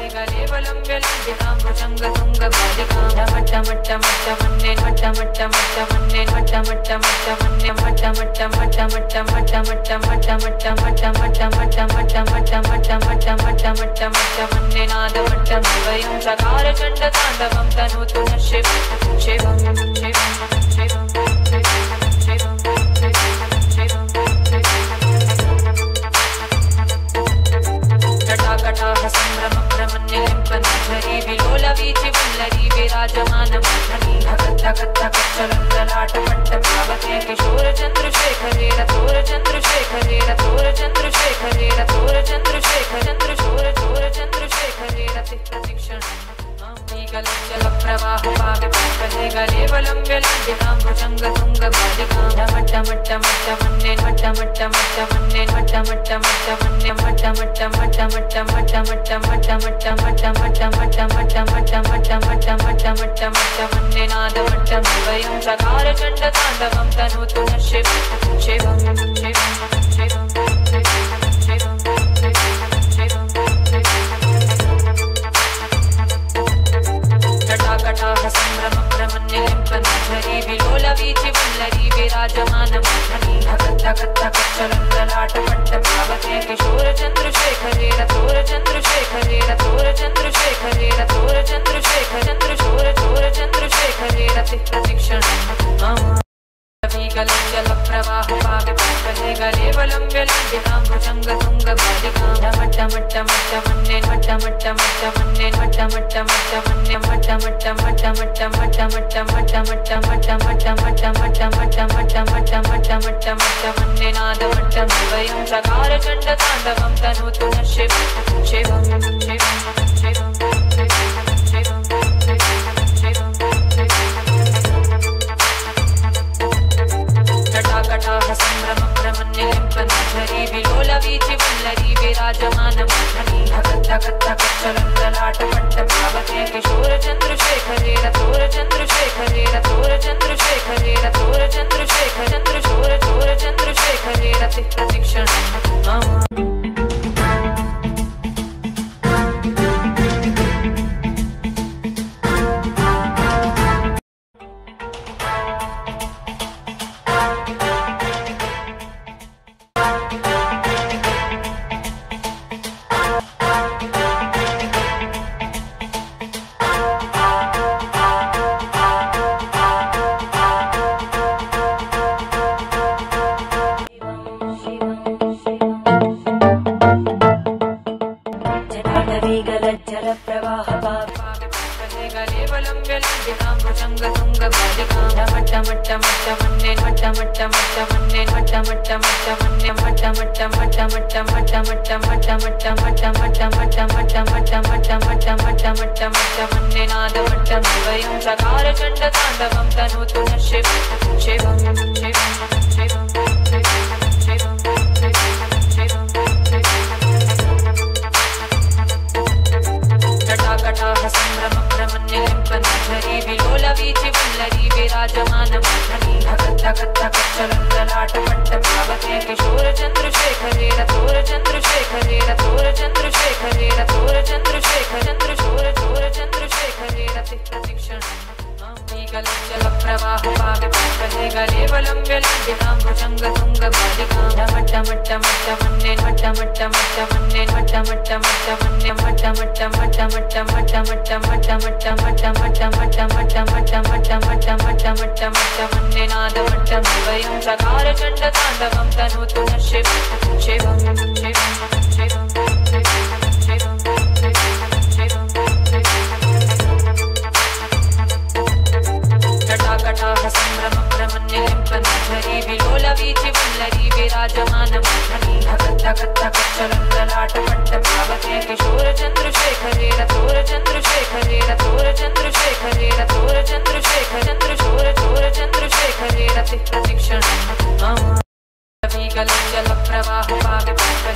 जल प्रवाह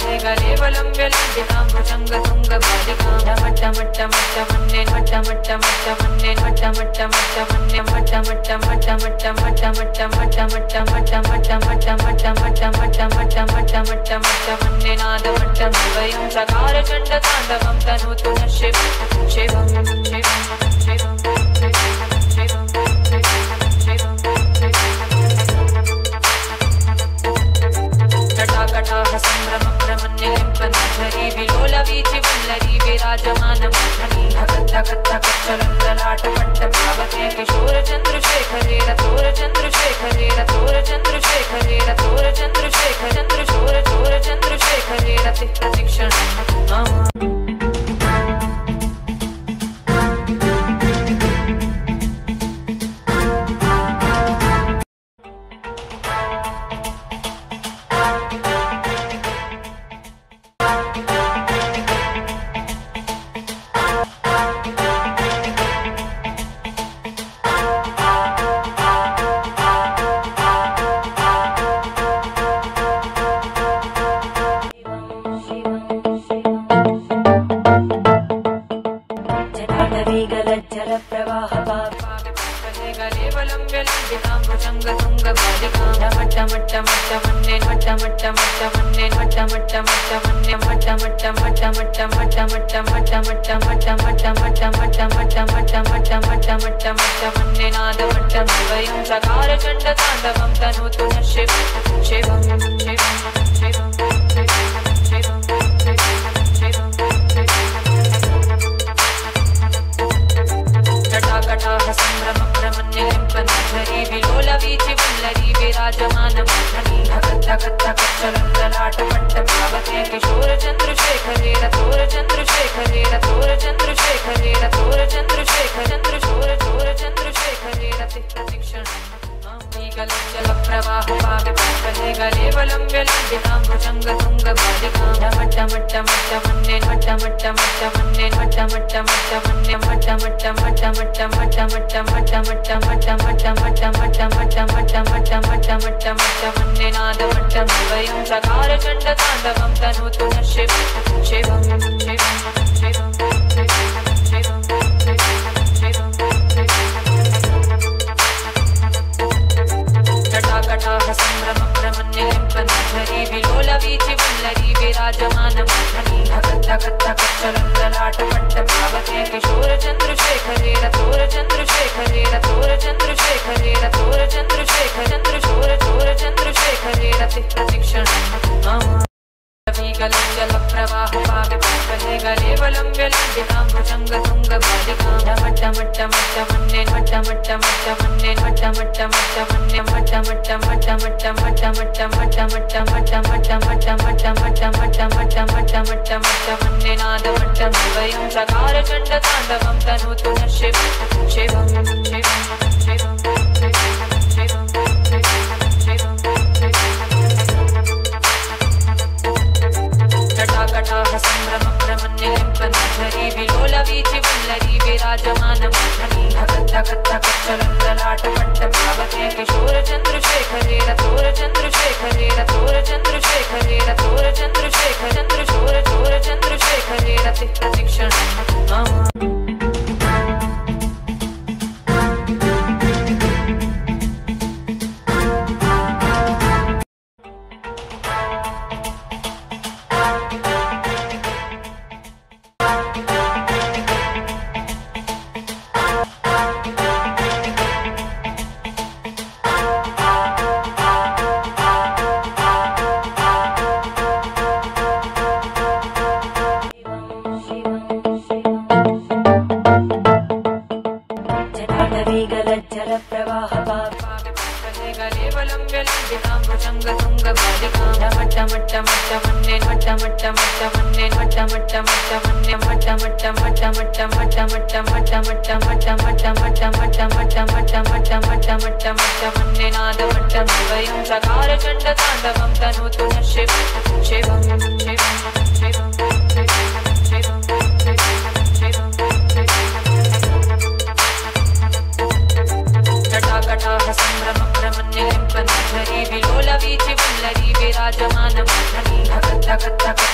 विराजमानम्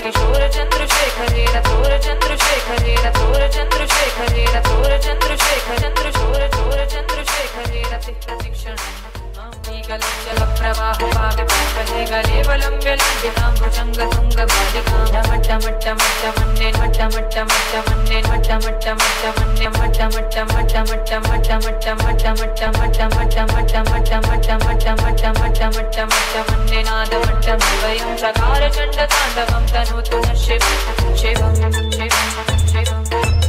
किशोर चंद्रशेखरे रथोर चंद्रशेखरे रथोर चंद्रशेखरे रथोर चंद्रशेखर चंद्रशोर चोर चंद्रशेखरे रति प्रतीक्षण जल प्रवाह पावे पंकजे गले वलंब्य लंबितां भुजंग तुंग बालिकां मट्ट मट्ट मट्ट वन्ने मट्ट मट्ट मट्ट वन्ने मट्ट मट्ट मट्ट वन्ने मट्ट मट्ट मट्ट मट्ट मट्ट मट्ट मट्ट मट्ट मट्ट मट्ट मट्ट मट्ट मट्ट मट्ट मट्ट मट्ट मट्ट मट्ट वन्ने नाद मट्ट वयं चकार चंड तांडवं तनोतु न शिव शिवं शिवं शिवं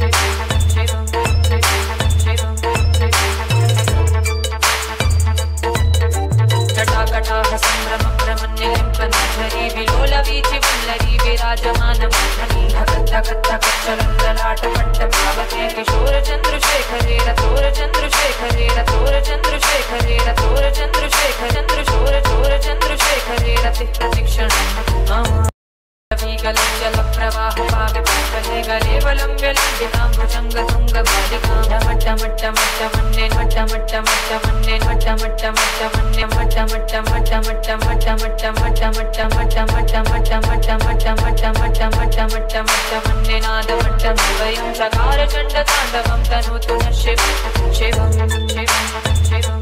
जटाकटाह संभ्रम भ्रमण्यलिम्पन्धरी विलोलवीचि वल्लरी विराजमानमोहनी धगत् धगत् धगत् चलल्ललाटमट्टभावते किशोर चन्द्रशेखरे रथोर चन्द्रशेखरे रथोर चन्द्रशेखरे रथोर चन्द्रशेखर चन्द्रशोर चोर चन्द्रशेखरे रति प्रतीक्षण जल प्रवाह पावे पंकजे गले वलंब्य लंबितां भुजंग तुंग बालिकां मट्ट मट्ट मट्ट वन्ने मट्ट मट्ट मट्ट वन्ने मट्ट मट्ट मट्ट वन्ने मट्ट मट्ट मट्ट मट्ट मट्ट मट्ट मट्ट मट्ट मट्ट मट्ट मट्ट मट्ट मट्ट मट्ट मट्ट मट्ट मट्ट मट्ट वन्ने नाद मट्ट वयं चकार चंड तांडवं तनोतु न शिव शिवं शिवं शिवं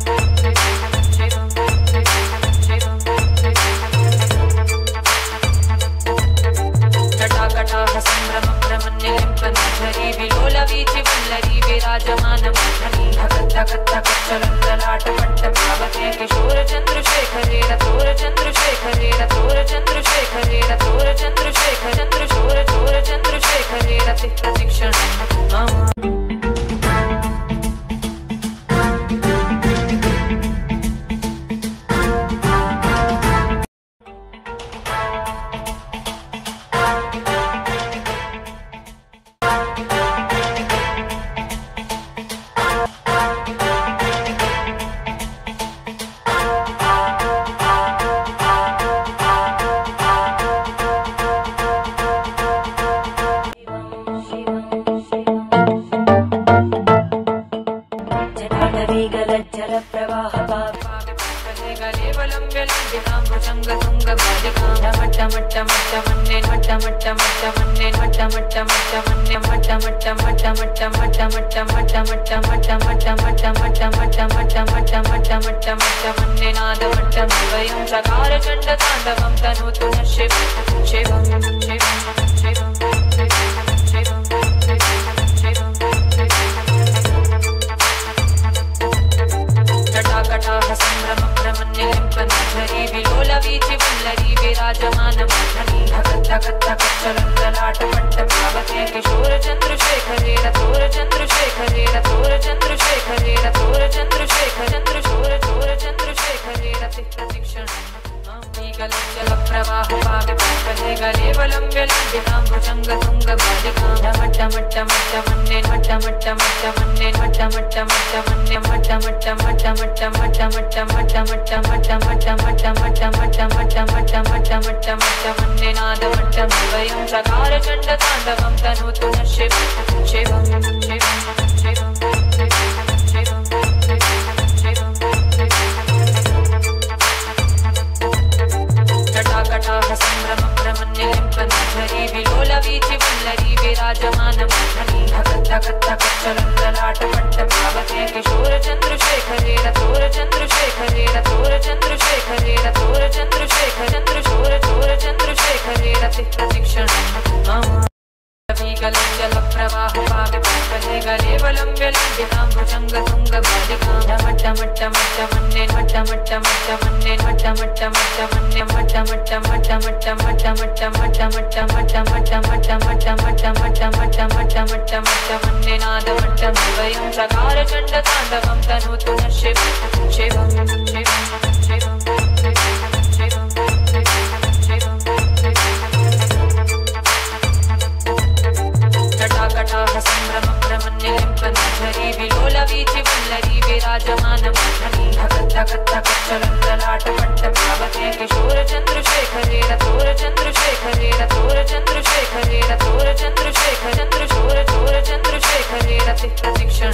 जटाकटाह संभ्रम भ्रमण्यलिम्पन्धरी विलोलवीचि वल्लरी विराजमानमोहनी धगत् धगत् धगत् चलल्ललाटमट्टभावते किशोर चन्द्रशेखरे रथोर चन्द्रशेखरे रथोर चन्द्रशेखरे रथोर चन्द्रशेखर चन्द्रशोर चोर चन्द्रशेखरे रति प्रतीक्षण चकार चंड तांडवं तनोतु न शिव शिवं शिवं शिवं शिवं जटाकटाह संभ्रम भ्रमण्यलिम्पन्धरी विलोलवीचि वल्लरी विराजमानमोहनी धगत् धगत् धगत् चलल्ललाटमट्टभावते किशोर चन्द्रशेखरे रथोर चन्द्रशेखरे रथोर चन्द्रशेखरे रथोर चन्द्रशेखर चन्द्रशोर चोर चन्द्रशेखरे रति प्रतीक्षण जल प्रवाह पावे पंकजे गले वलंब्य लंबितां भुजंग तुंग बालिकां मट्ट मट्ट मट्ट वन्ने मट्ट मट्ट मट्ट वन्ने मट्ट मट्ट मट्ट वन्ने मट्ट मट्ट मट्ट मट्ट मट्ट मट्ट मट्ट मट्ट मट्ट मट्ट मट्ट मट्ट मट्ट मट्ट मट्ट मट्ट मट्ट मट्ट वन्ने नाद मट्ट वयं चकार चंड तांडवं तनोतु न शिव शिवं शिवं शिवं जटाकटाह संभ्रम भ्रमण्यलिम्पन्धरी विलोलवीचि वल्लरी विराजमानमोहनी धगत् धगत् धगत् चलल्ललाटमट्टभावते किशोर चन्द्रशेखरे रथोर चन्द्रशेखरे रथोर चन्द्रशेखरे रथोर चन्द्रशेखर चन्द्रशोर चोर चन्द्रशेखरे रति प्रतीक्षण जल प्रवाह पावे पंकजे गले वलंब्य लंबितां भुजंग तुंग बालिकां मट्ट मट्ट मट्ट वन्ने मट्ट मट्ट मट्ट वन्ने मट्ट मट्ट मट्ट वन्ने मट्ट मट्ट मट्ट मट्ट मट्ट मट्ट मट्ट मट्ट मट्ट मट्ट मट्ट मट्ट मट्ट मट्ट मट्ट मट्ट मट्ट मट्ट वन्ने नाद मट्ट वयं चकार चंड तांडवं तनोतु न शिव शिवं शिवं शिवं शिवं जटाकटाह संभ्रम भ्रमण्यलिम्पन्धरी विलोलवीचि वल्लरी विराजमानमोहनी धगत् धगत् धगत् चलल्ललाटमट्टभावते किशोर चन्द्रशेखरे रथोर चन्द्रशेखरे रथोर चन्द्रशेखरे रथोर चन्द्रशेखर चन्द्रशोर चोर चन्द्रशेखरे रति प्रतीक्षण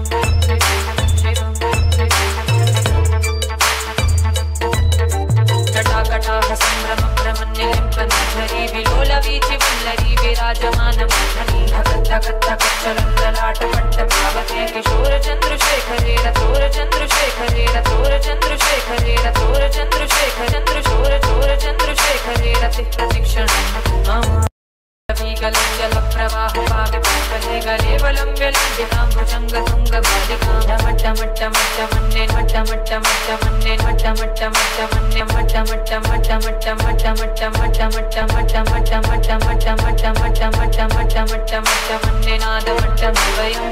जटाकटाह संभ्रम ब्रह्मण्यलिम्पनाधरी विलोलवीचि वल्लरी विराजमानमोहनी धगद्धगद्धगच्चलन्दलाटपट्टभावते किशोरचन्द्रशेखरे रथोरचन्द्रशेखरे रथोरचन्द्रशेखरे रथोरचन्द्रशेखर चन्द्रशोरचोरचन्द्रशेखरे रतिः प्रतिक्षणम् जलप्रवाहपाविपुष्पले गले वलम्ब्यलम्बितां भुजङ्गतुङ्गबालिकां मट्टमट्टमट्टमन्ये मट्टमट्टमट्टमन्ये मट्टमट्टमट्टमन्ये मट्टमट्टमट्टमट्टमट्टमट्टमट्टमट्टमट्टमट्टमट्टमट्टमट्टमट्टमट्टमट्टमट्टमट्टमन्ये नादमट्टमभयं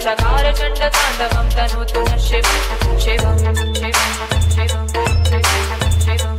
चकारचण्डताण्डवं तनोतु नः शिवं शिवं शिवं शिवं शिवं शिवं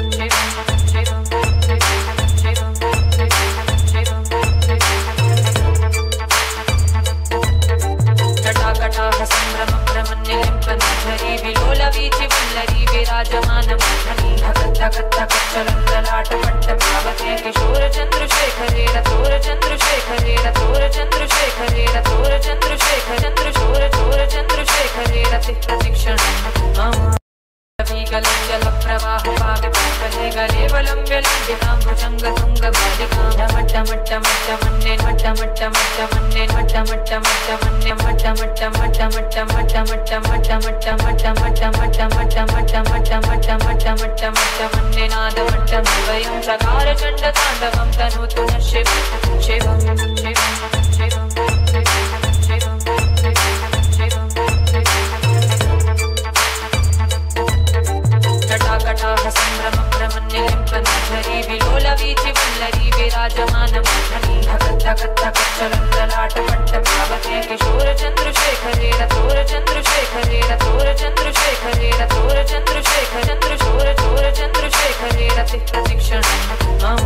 संभ्रमभ्रमन्यलिम्पनाधरी विलोलवीचि वल्लरी विराजमानमोहनी धगद्धगद्धगच्चलन्दलाटपट्टपावके किशोरचन्द्रशेखरे रथोरचन्द्रशेखरे रथोरचन्द्रशेखरे रथोरचन्द्रशेखर चन्द्रशोरचोरचन्द्रशेखरे रतिः प्रतिक्षणम् जलप्रवाहपाविपल्कले गले वलम्ब्यलम्बितां भुजङ्गतुङ्गबालिकां मट्टमट्टमट्टमन्ये मट्टमट्टमट्टमन्ये मट्टमट्टमट्टमन्ये मट्टमट्टमट्टमट्टमट्टमट्टमट्टमट्टमट्टमट्टमट्टमट्टमट्टमट्टमट्टमट्टमट्टमट्टमट्टमन्ये नादमट्टमद्वयं चकारचण्डताण्डवं तनोतु नः शिवं शिवं शिवं शिवं जटाकटाह संभ्रमभ्रमन्यलिम्पनाधरी विलोलवीचि वल्लरी विराजमानमोहनी धगद्धगद्धगच्चलन्दलाटपट्टपावके किशोरचन्द्रशेखरे रथोरचन्द्रशेखरे रथोरचन्द्रशेखरे रथोरचन्द्रशेखर चन्द्रशोरचोरचन्द्रशेखरे रतिः प्रतिक्षणम्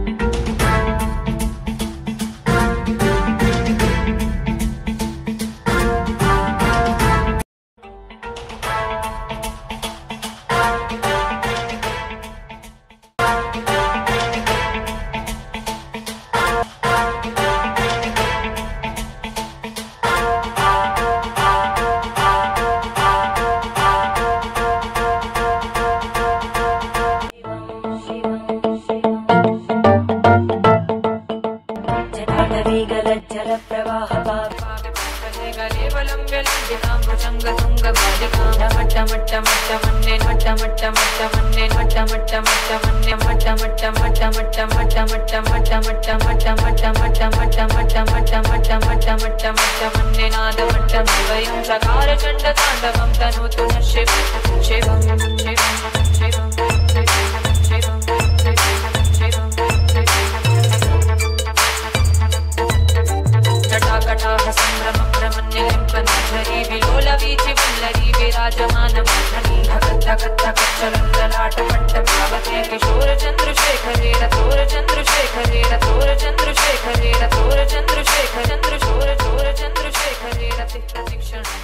मट्टमट्टमट्टमन्ये नादमट्टमद्वयं चकारचण्डताण्डवं तनोतु नः शिवं शिवं शिवं शिवं शिवं जटाकटाह संभ्रमभ्रमन्यलिम्पनाधरी विलोलवीचि वल्लरी विराजमानमोहनी धगद्धगद्धगच्चलन्दलाटपट्टपावके किशोरचन्द्रशेखरे रथोरचन्द्रशेखरे रथोरचन्द्रशेखरे रथोरचन्द्रशेखर चन्द्रशोरचोरचन्द्रशेखरे रतिः प्रतिक्षणम्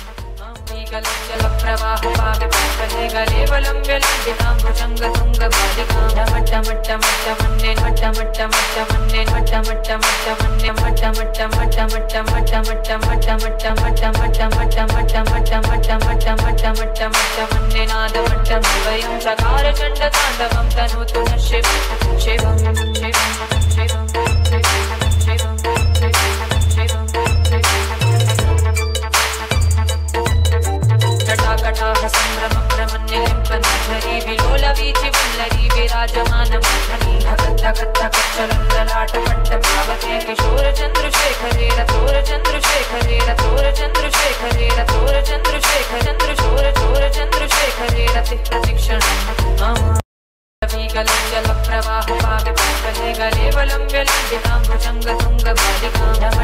जलप्रवाहपाविपल्कले गले वलम्ब्यलम्बितां भुजङ्गतुङ्गबालिकां मट्टमट्टमट्टमन्ये मट्टमट्टमट्टमन्ये मट्टमट्टमट्टमन्ये मट्टमट्टमट्टमट्टमट्टमट्टमट्टमट्टमट्टमट्टमट्टमट्टमट्टमट्टमट्टमट्टमट्टमट्टमन्ये नादमट्टमद्वयं चकारचण्डताण्डवं तनोतु नः शिवं शिवं शिवं शिवं शिवं जटाकटाह संभ्रमभ्रमन्यलिम्पनाधरी विलोलवीचि वल्लरी विराजमानमोहनी धगद्धगद्धगच्चलन्दलाटपट्टपावके किशोरचन्द्रशेखरे रथोरचन्द्रशेखरे रथोरचन्द्रशेखरे रथोरचन्द्रशेखर चन्द्रशोरचोरचन्द्रशेखरे रतिः प्रतिक्षणम् जलप्रवाहपाविपल्कले गले वलम्ब्यलम्बितां भुजङ्गतुङ्गबालिकां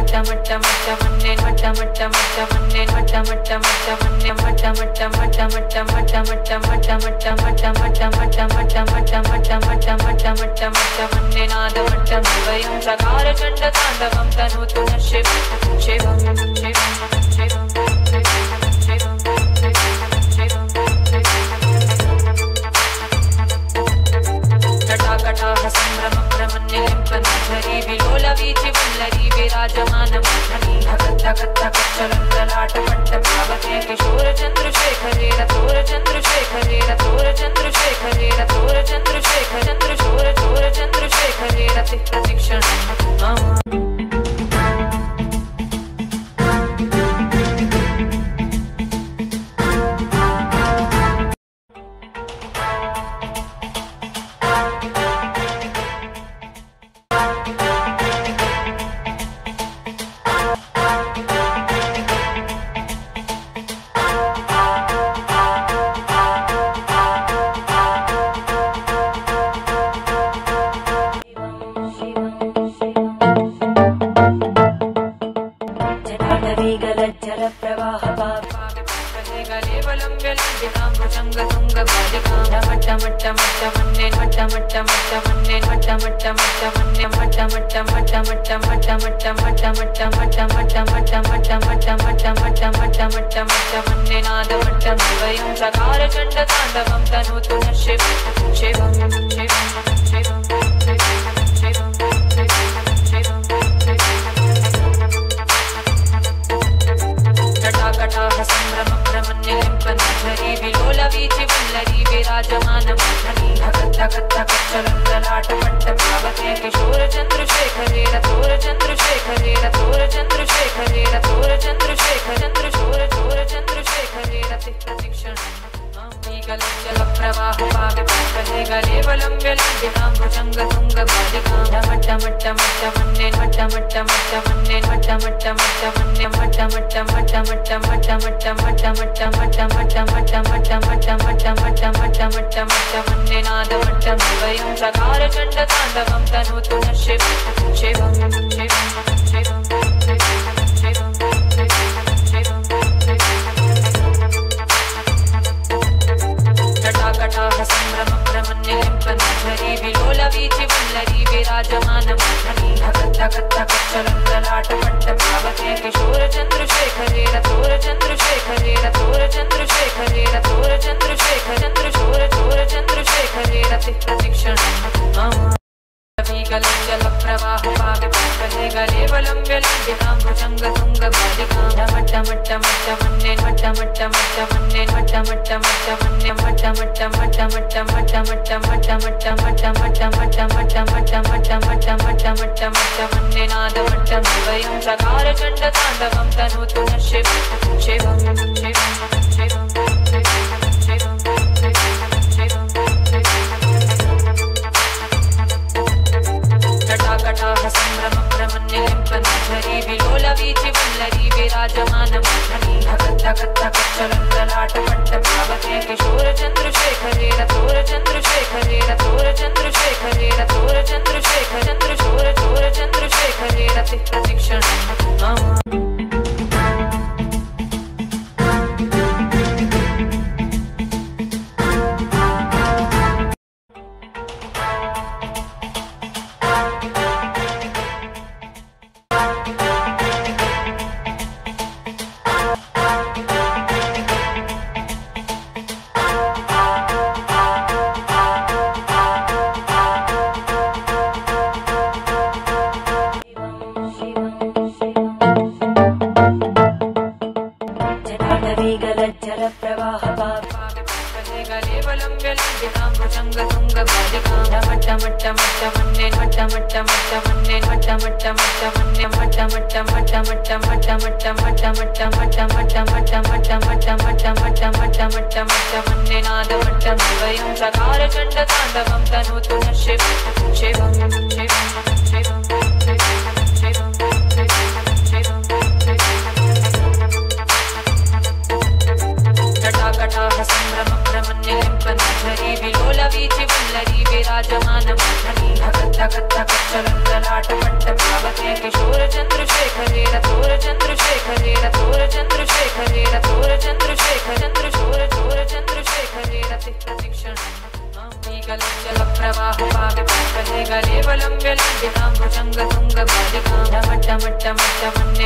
विराजमान किशोर चंद्रशेखरे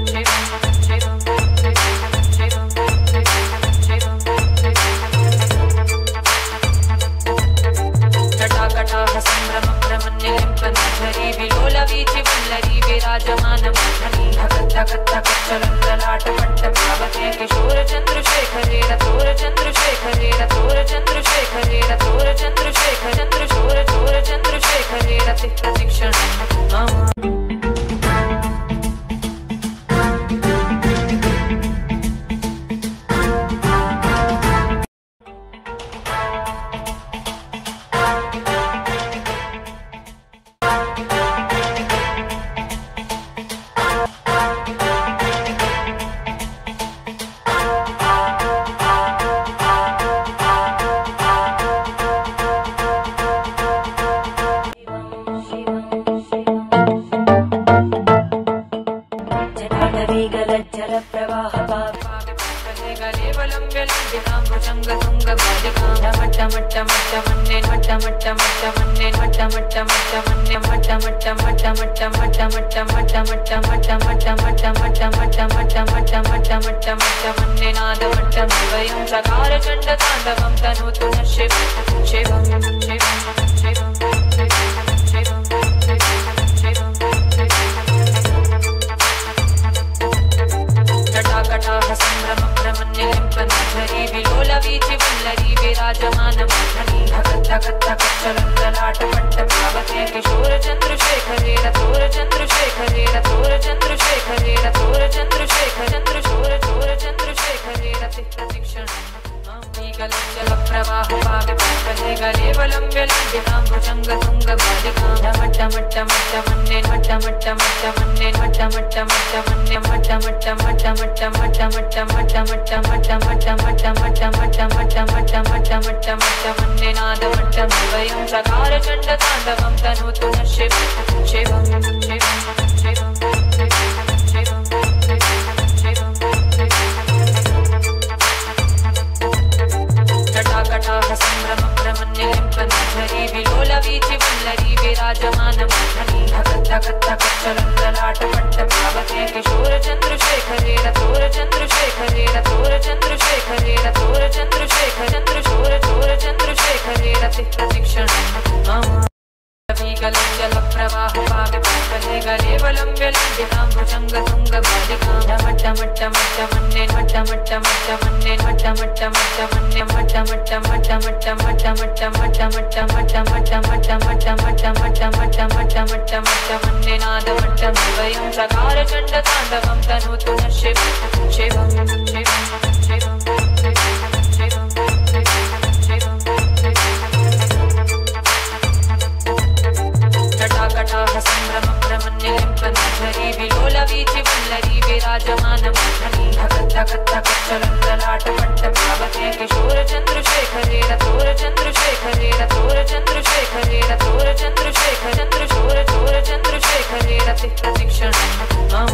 जटाकटाह सम्भ्रमभ्रमन्यलिम्पनाधरी विलोलवीचि वल्लरी विराजमानमोहनी धगद्धगद्धगच्चलल्ललाटपट्टभावते किशोरचन्द्रशेखरे रथोरचन्द्रशेखरे रथोरचन्द्रशेखरे रथोरचन्द्रशेखर चन्द्रशोरचन्द्रशेखरे रतिः प्रतिक्षणम् मम नादमट्टमवयं चकारचण्डताण्डवं तनोतु नः शिवं शिवं शिवं शिवं शिवं जटाकटाह सम्भ्रमभ्रमन्यलिम्पनाधरी विलोलवीचि वल्लरी विराजमानमोहनी धगद्धगद्धगच्चलल्ललाटपट्टभावते किशोरचन्द्रशेखरे रथोरचन्द्रशेखरे रथोरचन्द्रशेखरे रथोरचन्द्रशेखर चन्द्रशोरचन्द्रशेखरे रतिः प्रतिक्षणम् जलप्रवाहपाविपल्कले गलेवलम्ब्यलम्बितां भुजङ्गतुङ्गबालिकां नादमट्टमवयं चकारचण्डताण्डवं तनोतु नः शिवं शिवं शिवं शिवं शिवं जटाकटाह सम्भ्रमभ्रमन्यलिम्पनाधरी विलोलवीचि वल्लरी विराजमानमोहनी धगद्धगद्धगच्चलल्ललाटपट्टभावते किशोरचन्द्रशेखरे रथोरचन्द्रशेखरे रथोरचन्द्रशेखरे रथोरचन्द्रशेखर चन्द्रशोरचन्द्रशेखरे रतिः प्रतिक्षणम् मम जलप्रवाहपाविपल्कले गलेवलम्ब्यलम्बितां भुजङ्गतुङ्गबालिकां नादमट्टमवयं चकारचण्डताण्डवं तनोतु नः शिवं शिवं शिवं शिवं शिवं जटाकटाह सम्भ्रमभ्रमन्यलिम्पनाधरी विलोलवीचि वल्लरी विराजमानमोहनी धगद्धगद्धगच्चलल्ललाटपट्टभावते किशोरचन्द्रशेखरे रथोरचन्द्रशेखरे रथोरचन्द्रशेखरे रथोरचन्द्रशेखर चन्द्रशोरचन्द्रशेखरे रतिः प्रतिक्षणम् मम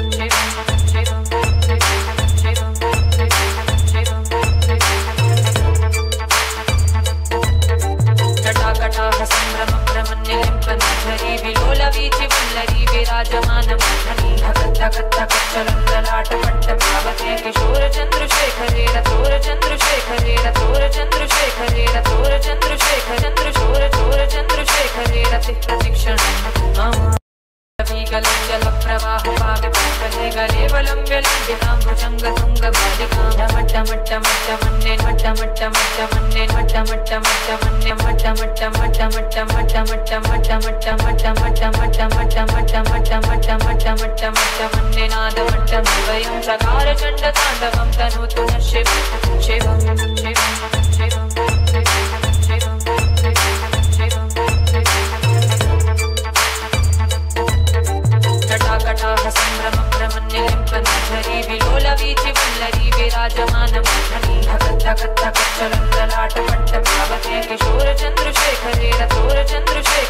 जटाकटाह संभ्रम ब्रह्मण्यलिम्पनाधरी विलोलवीचि वल्लरी विराजमानमोहनी धगद्धगद्धगच्चलन्दलाटपट्टभावते किशोरचन्द्रशेखरे रथोरचन्द्रशेखरे रथोरचन्द्रशेखरे रथोरचन्द्रशेखर चन्द्रशोरचोरचन्द्रशेखरे रतिः प्रतिक्षणम् जलप्रवाहपाविपल्कले गले वलम्ब्यलम्बितां भुजङ्गतुङ्गबालिकां मट्टमट्टमट्टमन्ये मट्टमट्टमट्टमन्ये मट्टमट्टमट्टमन्ये मट्टमट्टमट्टमट्टमट्टमट्टमट्टमट्टमट्टमट्टमट्टमट्टमट्टमट्टमट्टमट्टमट्टमट्टमन्ये नादमट्टमद्वयं चकारचण्डताण्डवं तनोतु नः शिवं शिवं शिवं शिवं शिवं शिवं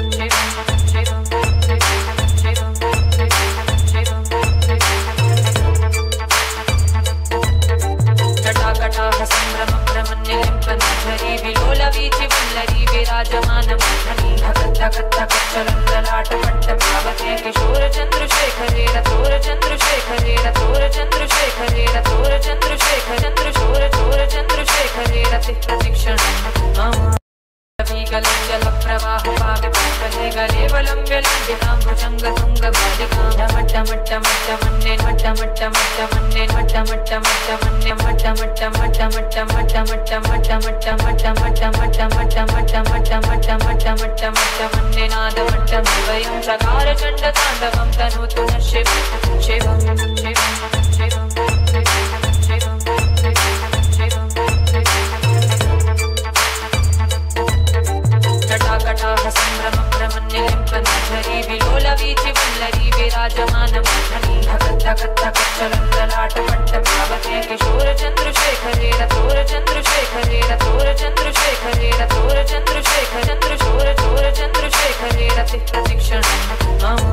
संभ्रमभ्रमण्यलिम्पनाधरी विलोलवीचि वल्लरी विराजमानमोहनी धगद्धगद्धगच्चलन्दलाटपट्टपावके किशोरचन्द्रशेखरे रथोरचन्द्रशेखरे रथोरचन्द्रशेखरे रथोरचन्द्रशेखर चन्द्रशोरचोरचन्द्रशेखरे रतिः प्रतिक्षणम् जलप्रवाहपाविपल्पले गले वलम्ब्यलम्बितां भुजङ्गतुङ्गबालिकां मट्टमट्टमट्टमन्ये मट्टमट्टमट्टमन्ये मट्टमट्टमट्टमन्ये मट्टमट्टमट्टमट्टमट्टमट्टमट्टमट्टमट्टमट्टमट्टमट्टमट्टमट्टमट्टमट्टमट्टमट्टमन्ये नादमट्टमद्वयं चकारचण्डताण्डवं तनोतु नः शिवं शिवं शिवं शिवं जटाकटाह संभ्रमभ्रमण्यलिम्पनाधरी विलोलवीचि वल्लरी विराजमानमोहनी धगद्धगद्धगच्चलन्दलाटपट्टपावके किशोरचन्द्रशेखरे रथोरचन्द्रशेखरे रथोरचन्द्रशेखरे रथोरचन्द्रशेखर चन्द्रशोरचोरचन्द्रशेखरे रतिः प्रतिक्षणम्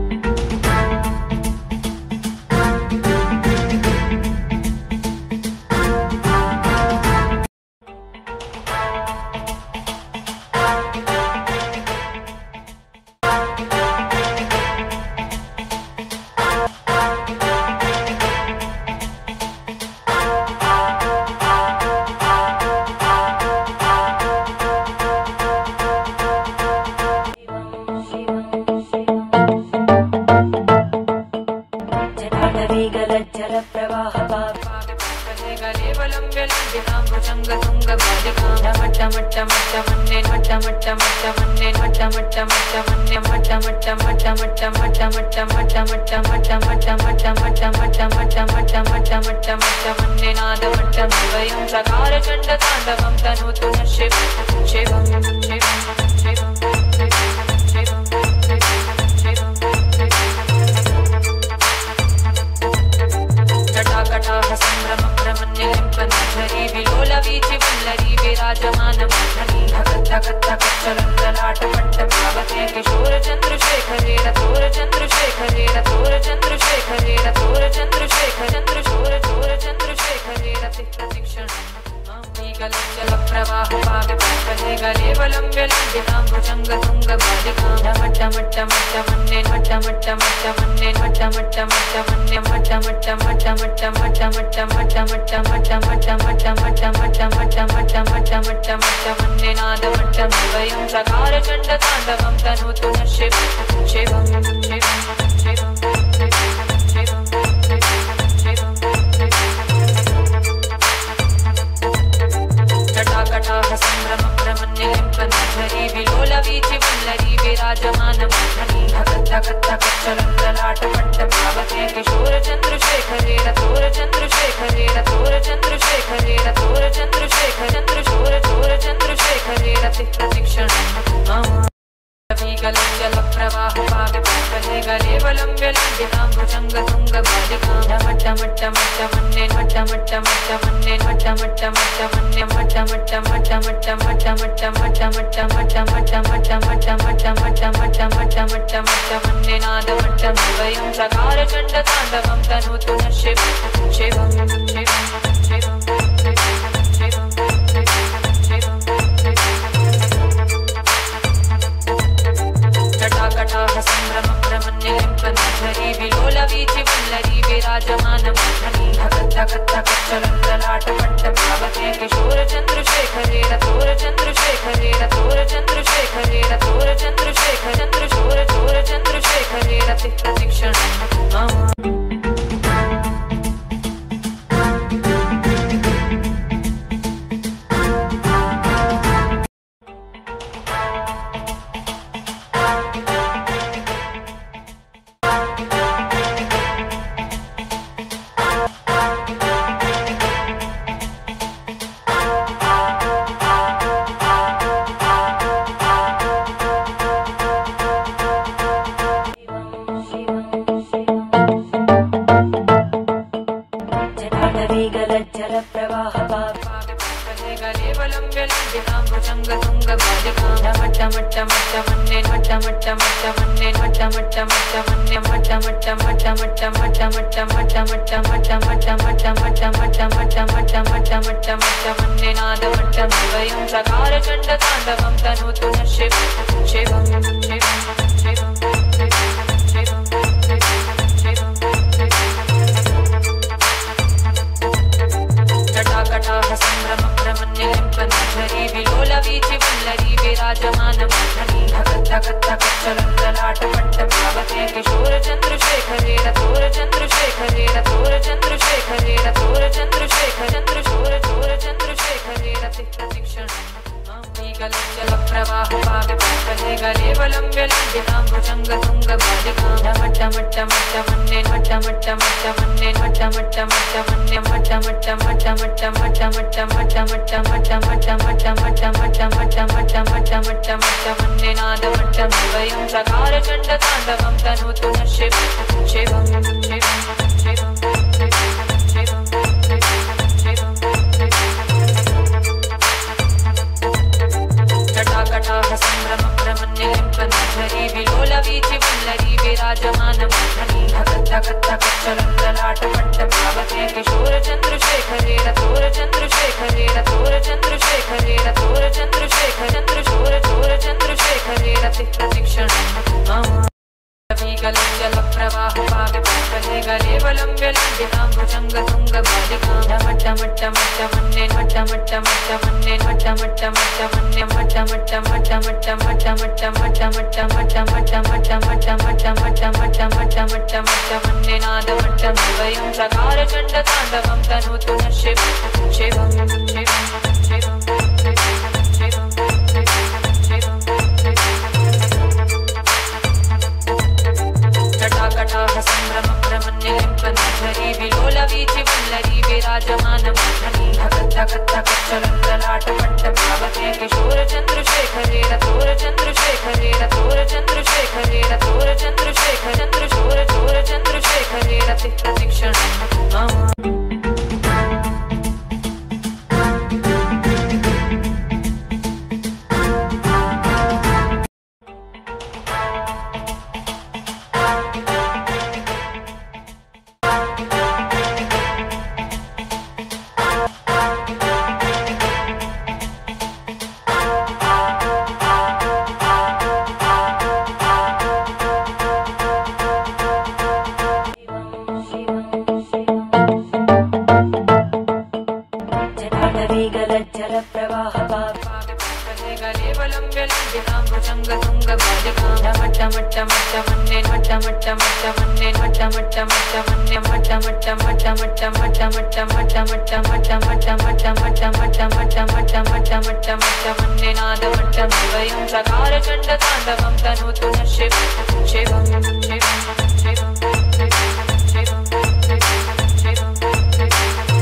मट्टमट्टमट्टमन्ये नादमट्टमद्वयं चकारचण्डताण्डवं तनोतु नः शिवं शिवं शिवं शिवं शिवं जटाकटाह संभ्रमभ्रमण्यलिम्पनाधरी विलोलवीचि वल्लरी विराजमानमोहनी धगद्धगद्धगच्चलन्दलाटपट्टपावके किशोरचन्द्रशेखरे रथोरचन्द्रशेखरे रथोरचन्द्रशेखरे रथोरचन्द्रशेखर चन्द्रशोरचोरचन्द्रशेखरे रतिः प्रतिक्षणम् जलप्रवाहपाविपल्पले गले वलम्ब्यलम्बितां भुजङ्गतुङ्गबालिकां मट्टमट्टमट्टमन्ये मट्टमट्टमट्टमन्ये मट्टमट्टमट्टमन्ये मट्टमट्टमट्टमट्टमट्टमट्टमट्टमट्टमट्टमट्टमट्टमट्टमट्टमट्टमट्टमट्टमट्टमट्टमन्ये नादमट्टमद्वयं चकारचण्डताण्डवं तनोतु नः शिवं शिवं शिवं शिवं शिवं शिवं चन्द्रशेखरे रथोर चन्द्रशेखरे रथोर चन्द्रशेखर चन्द्रशोर चोर चन्द्रशेखरे रति प्रतीक्षणम् जल प्रवाह पावे पुष्पले गले वलम्ब्य लम्बितां भुजंग तुंग बालिकां मट्ट मट्ट मट्ट मन्ने मट्ट मट्ट मट्ट मन्ने मट्ट मट्ट मट्ट मन्ने मट्ट मट्ट मट्ट मट्ट मट्ट मट्ट मट्ट मट्ट मट्ट मट्ट मट्ट मट्ट मट्ट मट्ट मट्ट मट्ट मट्ट मट्ट मन्ने नाद मट्ट वयं चकार चण्ड ताण्डवं तनोतु नः शिवं शिवं शिवं शिवं जटाकटाह संभ्रम भ्रमन्यलिम्पनाधरी विलोलवीचि वल्लरी विराजमानमोहनी धगत् धगत् धगत् चलल्ललाटपट्टभावते किशोर चन्द्रशेखरे रथोर चन्द्रशेखरे रथोर चन्द्रशेखरे रथोर चन्द्रशेखर चन्द्रशोर चोर चन्द्रशेखरे रति प्रतीक्षणम् चकार चण्ड ताण्डवं तनोतु नः शिवं शिवं शिवं शिवं शिवं शिवं जटाकटाह संभ्रम भ्रमन्यलिम्पनाधरी विलोलवीचि वल्लरी विराजमानमोहनी धगत् धगत् धगत् चलल्ललाटपट्टभावते किशोर चन्द्रशेखरे रथोर चन्द्रशेखरे रथोर चन्द्रशेखरे रथोर चन्द्रशेखर चन्द्रशोर चोर चन्द्रशेखरे रति प्रतीक्षणम् जल प्रवाह पावे पुष्पले गले वलम्ब्य लम्बितां भुजंग तुंग बालिकां मट्ट मट्ट मट्ट मन्ने मट्ट मट्ट मट्ट मन्ने मट्ट मट्ट मट्ट मन्ने मट्ट मट्ट मट्ट मट्ट मट्ट मट्ट मट्ट मट्ट मट्ट मट्ट मट्ट मट्ट मट्ट मट्ट मट्ट मट्ट मट्ट मट्ट मन्ने नाद मट्ट वयं चकार चण्ड ताण्डवं तनोतु नः शिवं शिवं शिवं शिवं शिवं जटाकटाह संभ्रम भ्रमन्यलिम्पनाधरी विलोलवीचि वल्लरी विराजमानमोहनी धगत् धगत् धगत् चलल्ललाटपट्टभावते किशोर चन्द्रशेखरे रथोर चन्द्रशेखरे रथोर चन्द्रशेखरे रथोर चन्द्रशेखर चन्द्रशोर चोर चन्द्रशेखरे रति प्रतीक्षणम् जल प्रवाह पावे पुष्पले गले वलम्ब्य लम्बितां भुजंग तुंग बालिकां मट्ट मट्ट मट्ट मन्ने मट्ट मट्ट मट्ट मन्ने मट्ट मट्ट मट्ट मन्ने मट्ट मट्ट मट्ट मट्ट मट्ट मट्ट मट्ट मट्ट मट्ट मट्ट मट्ट मट्ट मट्ट मट्ट मट्ट मट्ट मट्ट मट्ट मन्ने नाद मट्ट वयं चकार चण्ड ताण्डवं तनोतु नः शिवं शिवं शिवं शिवं शिवं जटाकटाह संभ्रम भ्रमन्यलिम्पनाधरी विलोलवीचि वल्लरी विराजमानमोहनी धगत् धगत् धगत् चलल्ललाटपट्टभावते किशोर चन्द्रशेखरे रथोर चन्द्रशेखरे रथोर चन्द्रशेखरे रथोर चन्द्रशेखर चन्द्रशोर चोर चन्द्रशेखरे रति प्रतीक्षणम् चकार चण्ड ताण्डवं तनोतु नः शिवं शिवं शिवं शिवं शिवं शिवं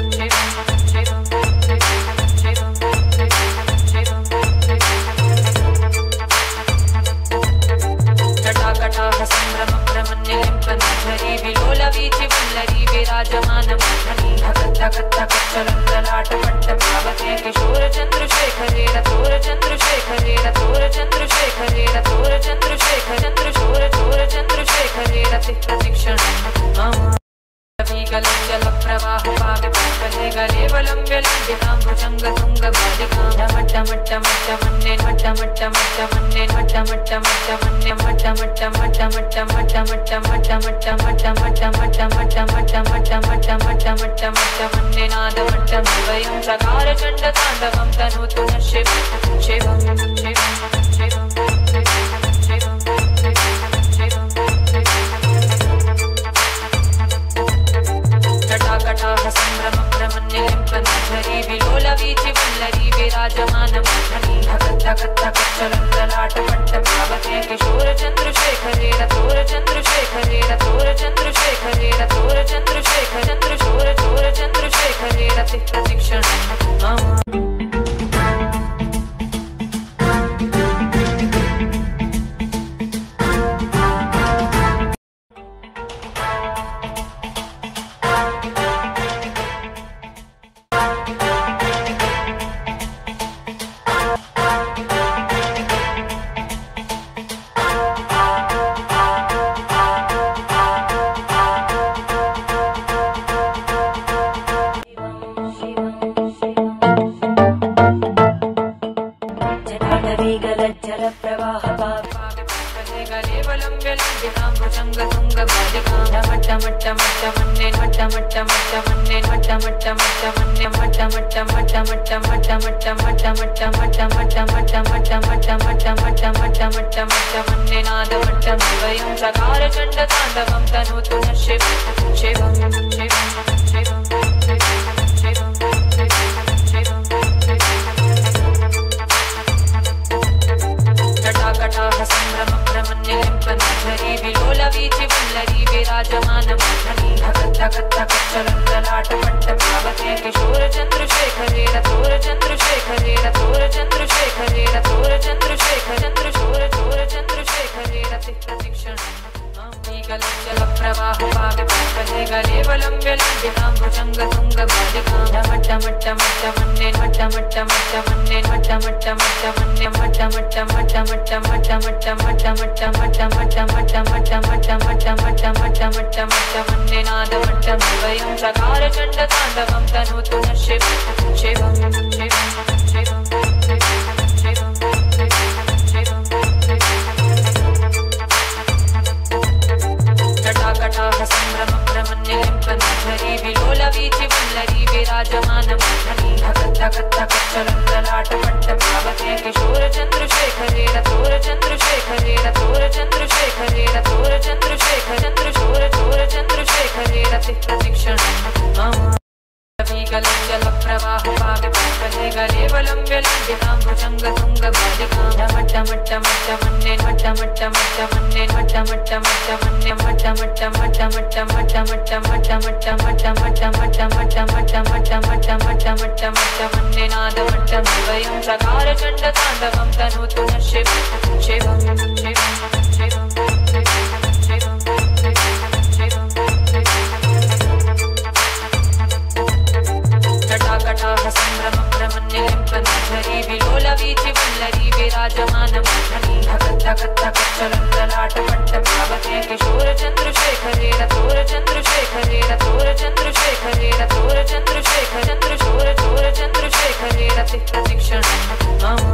संभ्रमभ्रमण्यलिम्पनाधरी विलोलवीचि वल्लरी विराजमानमोहनी धगद्धगद्धगच्चलन्दलाटपट्टपावके किशोरचन्द्रशेखरे रथोरचन्द्रशेखरे रथोरचन्द्रशेखरे रथोरचन्द्रशेखर चन्द्रशोरचोरचन्द्रशेखरे रतिः प्रतीक्षणम् गले गले वलम्ब्यलम्बितां भुजङ्गतुङ्गबालिकां मट्टमट्टमट्टमन्ये मट्टमट्टमट्टमन्ये मट्टमट्टमट्टमन्ये मट्टमट्टमट्टमट्टमट्टमट्टमट्टमट्टमट्टमट्टमट्टमट्टमट्टमट्टमट्टमट्टमट्टमट्टमन्ये नादमट्टमभयं चकारचण्डताण्डवं तनोतु नः शिवं शिवं शिवं शिवं संभ्रमभ्रमण्यलिम्पनाधरी विलोलवीचि वल्लरी विराजमानमोहनी धगद्धगद्धगच्चलन्दलाटपट्टपावके किशोरचन्द्रशेखरे रथोरचन्द्रशेखरे रथोरचन्द्रशेखरे रथोरचन्द्रशेखर चन्द्रशोरचोरचन्द्रशेखरे रतिः प्रतीक्षणम् मट्टमट्टमट्टमन्ये नादमट्टमभयं चकारचण्डताण्डवं तनोतु नः शिवं शिवं शिवं शिवं शिवं जटाकटाह संभ्रमभ्रमण्यलिम्पनाधरी विलोलवीचि वल्लरी विराजमानमोहनी धगद्धगद्धगच्चलन्दलाटपट्टपावके किशोरचन्द्रशेखरे रथोरचन्द्रशेखरे रथोरचन्द्रशेखरे रथोरचन्द्रशेखर चन्द्रशोरचोरचन्द्रशेखरे रतिः प्रतीक्षणम् गले गले वलम्ब्यलम्बितां भुजङ्गतुङ्गबालिकां मट्टमट्टमट्टमन्ये मट्टमट्टमट्टमन्ये मट्टमट्टमट्टमन्ये मट्टमट्टमट्टमट्टमट्टमट्टमट्टमट्टमट्टमट्टमट्टमट्टमट्टमट्टमट्टमट्टमट्टमट्टमन्ये नादमट्टमभयं चकारचण्डताण्डवं तनोतु नः शिवं शिवं शिवं शिवं शिवं जटाकटाह संभ्रमभ्रमण्यलिम्पनाधरी विलोलवीचि वल्लरी विराजमानमोहनी धगद्धगद्धगच्चलन्दलाटपट्टपावके किशोरचन्द्रशेखरे रथोरचन्द्रशेखरे रथोरचन्द्रशेखरे रथोरचन्द्रशेखर चन्द्रशोरचोरचन्द्रशेखरे रतिः प्रतीक्षणम् गले गले वलम्ब्यलम्बितां भुजङ्गतुङ्गबालिकां मट्टमट्टमट्टमन्ये मट्टमट्टमट्टमन्ये मट्टमट्टमट्टमन्ये मट्टमट्टमट्टमट्टमट्टमट्टमट्टमट्टमट्टमट्टमट्टमट्टमट्टमट्टमट्टमट्टमट्टमट्टमट्टमन्ये नादमट्टमभयं चकारचण्डताण्डवं तनोतु नः शिवं शिवं शिवं शिवं शिवं जटाकटाह संभ्रमभ्रमण्यलिम्पनाधरी विलोलवीचि वल्लरी विराजमानमोहनी धगद्धगद्धगच्चलन्दलाटपट्टपावके किशोरचन्द्रशेखरे रथोरचन्द्रशेखरे रथोरचन्द्रशेखरे रथोरचन्द्रशेखर चन्द्रशोरचोरचन्द्रशेखरे रतिः प्रतीक्षणम्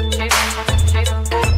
शिव शिव